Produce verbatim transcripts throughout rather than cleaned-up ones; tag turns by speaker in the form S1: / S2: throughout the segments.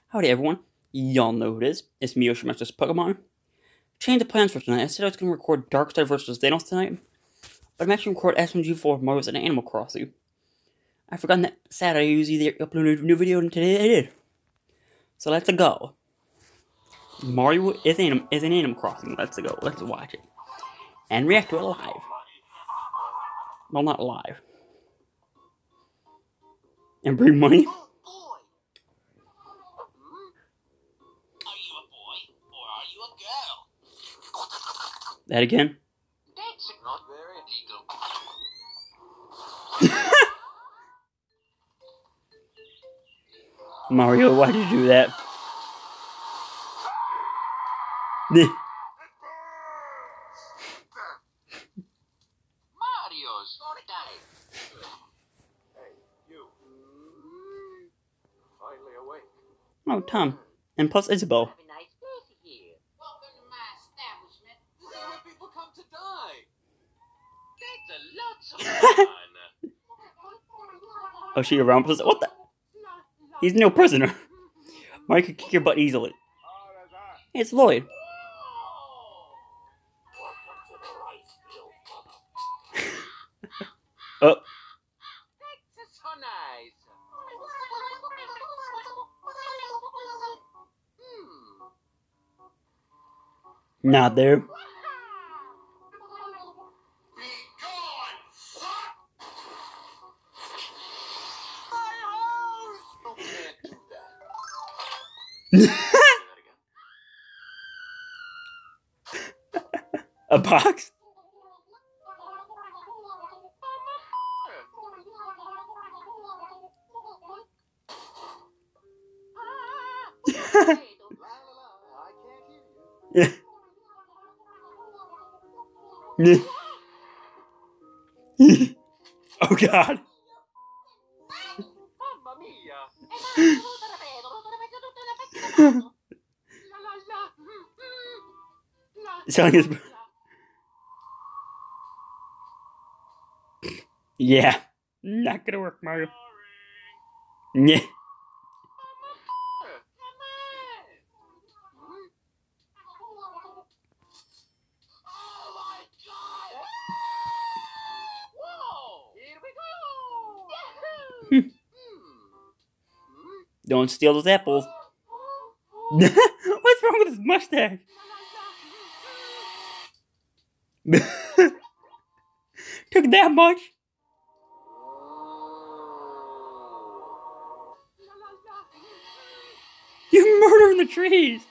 S1: Howdy everyone, y'all know who it is. It's me, Yoshimitsu's Pokemon. Change the plans for tonight. I said I was going to record Darkstar versus Thanos tonight, but I'm actually going to record S M G four Mario's and Animal Crossing. I've forgotten that Saturday I usually upload a new video, and today I did. So let's go. Mario is in, is in Animal Crossing. Let's go. Let's watch it. And react to it live. Well, not live. And bring money. That again?
S2: That's not very legal.
S1: Mario, why did you do that?
S2: Mario's story time. Hey, you. Finally awake.
S1: Oh, Tom. And plus Isabelle.
S3: Have a nice place here.
S4: Welcome to my establishment.
S2: This is where people come to die. That's a lot of fun.
S1: Oh, she around? What the? He's no prisoner. Mario could kick your butt easily. It's Lloyd. Oh.
S2: That's so nice. Hmm.
S1: Not there. A box? Yeah. Oh God.
S2: Mamma mia.
S1: Selling his. Yeah. Not gonna work, Mario. Yeah. Don't steal those apples. What's wrong with his mustache? Took that much? You're murdering the trees.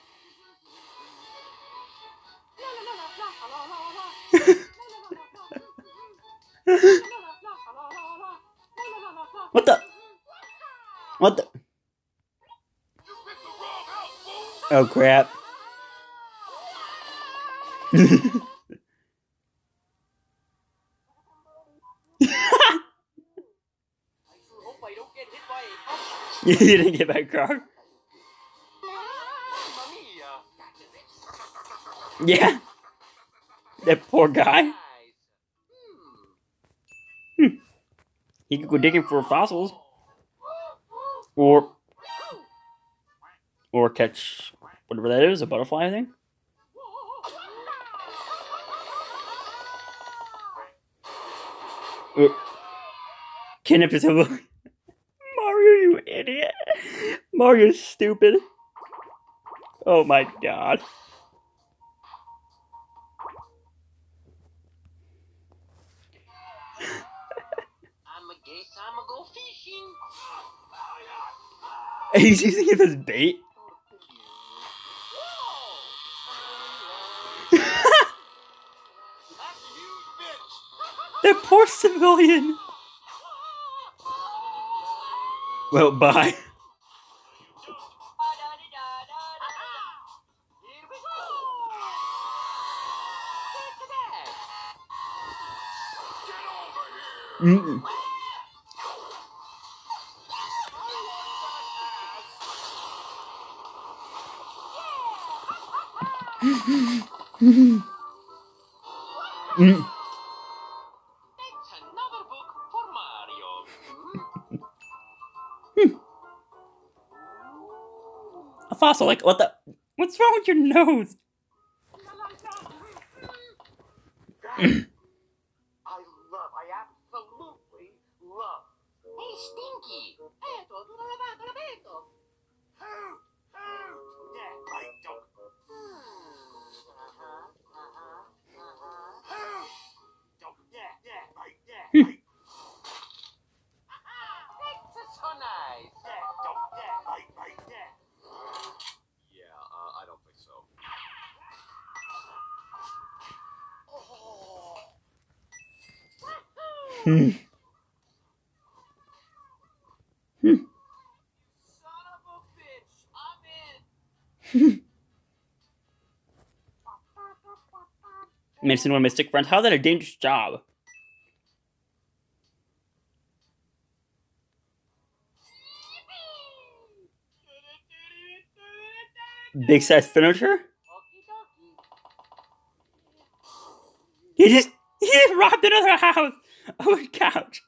S1: What the? What the? Oh crap. You didn't get my car. Yeah. That poor guy. Hmm. He could go digging for fossils. Or Or catch whatever that is, a butterfly, I think. Uh, Kidnap his Mario, you idiot. Mario's stupid. Oh my God.
S2: I'ma guess I'ma go fishing.
S1: He's using it as bait. That poor civilian. Well, bye. Mm-mm. Mm.
S2: That's another book for Mario.
S1: A fossil, like, what the? What's wrong with your nose?
S2: I love, I absolutely love.
S4: Hey, Stinky! Eto, tu non lavato l'abito!
S2: Who? Who? Yeah, I don't.
S4: Uh-huh, uh-huh, uh-huh.
S2: Who? Don't. Yeah, yeah, I, yeah,
S1: Hmm.
S2: I.
S4: It's so nice!
S2: Yeah, don't. Yeah, I, I, yeah.
S3: Yeah, uh, I don't think so.
S2: Oh.
S1: Hmm. Hmm.
S2: Son of a bitch, I'm in.
S1: Medicine one of my stick friends. How's that a dangerous job? Big size furniture?
S4: Okie dokie.
S1: He just he just robbed another house. Oh, a couch.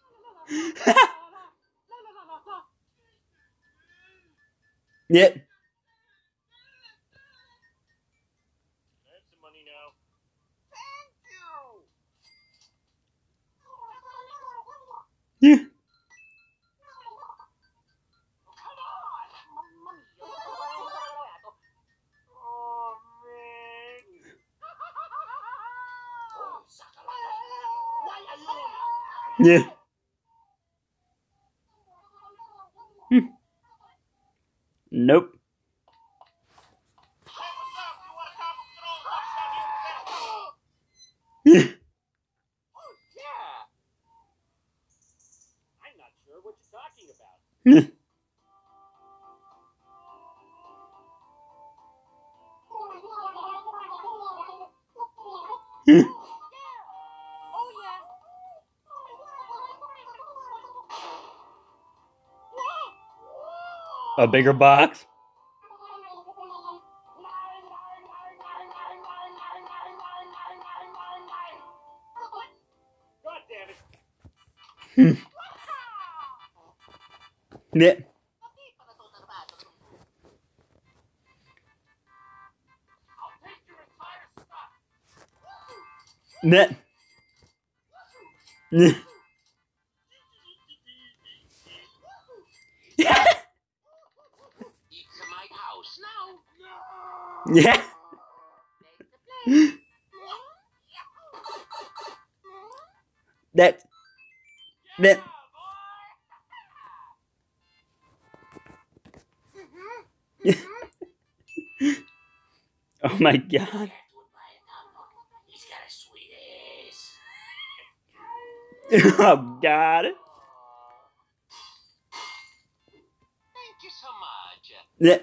S1: Yep.
S2: That's some money now. Thank you.
S1: Yeah.
S2: Come on. Oh man. Oh, why are you?
S1: Yeah. Hmm. Nope.
S2: Hey, what's up? You want to come get all lost out here?
S1: Yeah.
S2: Oh yeah. I'm not sure what you're talking about.
S1: Yeah. Yeah.
S4: Oh, yeah.
S1: A bigger box.
S2: God damn it.
S1: Hmm. Yeah.
S2: I'll take your entire stuff.
S1: Yeah. Yeah.
S4: It's my house now.
S2: No.
S1: Yeah. That. That.
S2: Yeah, boy.
S1: Oh my god.
S4: He's got a sweet ass.
S1: Oh god.
S4: Thank you so much.
S1: Yeah.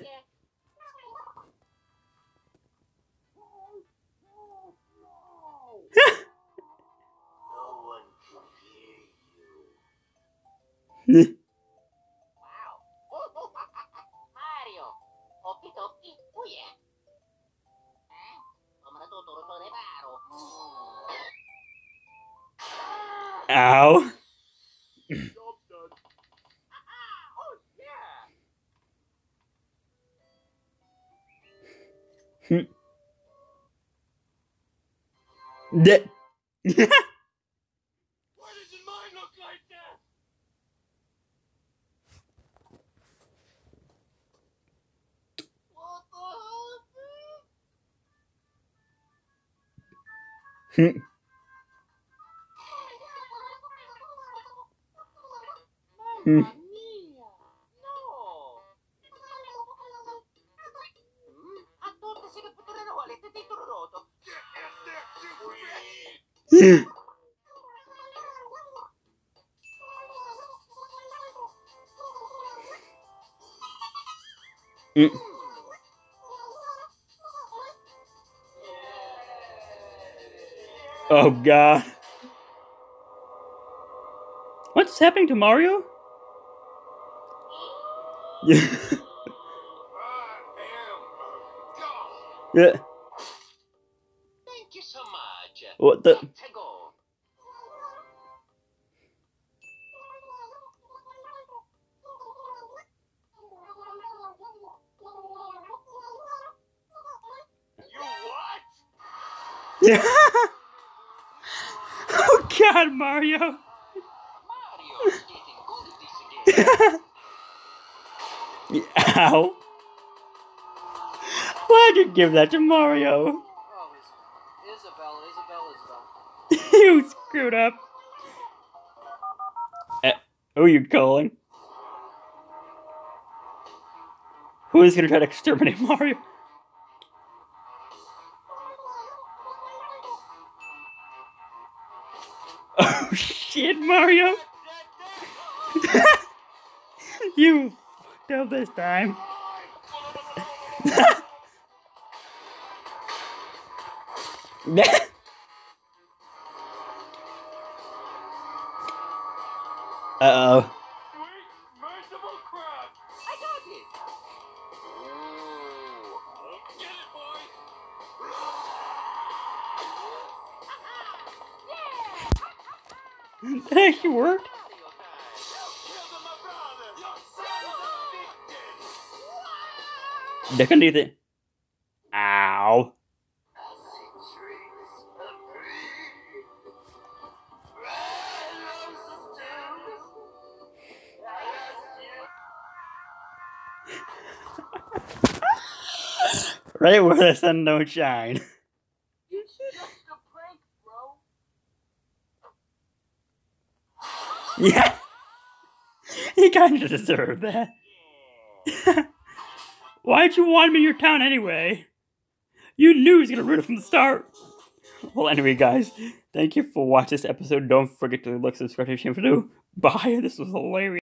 S2: No one can hear you.
S1: Yeah.
S4: Wow. Mario. Okie dokie. Oh yeah. Eh? Come natuturo to ni Baro.
S1: Ow.
S2: Job's done. Oh yeah.
S1: That.
S2: Why doesn't mine look like that? What the hell?
S1: Hmm. Hmm.
S4: Mamma mia. No. Hmm? A tutte se le potrebbero volete di turroto.
S1: Yeah. Mm. Oh god. What's happening to Mario? Yeah.
S2: I am God.
S1: Yeah.
S4: Thank you so much.
S1: What the?
S4: Let's go.
S1: Oh God, Mario!
S4: Mario's getting good at this again.
S1: Ow! Why'd you give that to Mario?
S5: Oh, Isabel, Isabel, Isabel.
S1: You screwed up. Uh, who are you calling? Who is gonna try to exterminate Mario? Oh shit, Mario! You fucked up this time. Uh-oh.
S2: Merciful crap!
S5: I got it.
S2: Get it, boys!
S1: That actually worked.
S5: Mario time.
S2: Killed my brother! Your son is addicted!
S1: They can do it. Ow. Right where the sun don't shine.
S5: It's just a prank, bro.
S1: Yeah. He kinda deserved that. Why'd you want me in your town anyway? You knew he was gonna ruin it from the start. Well, anyway, guys, thank you for watching this episode. Don't forget to like, subscribe to the channel. Bye. This was hilarious.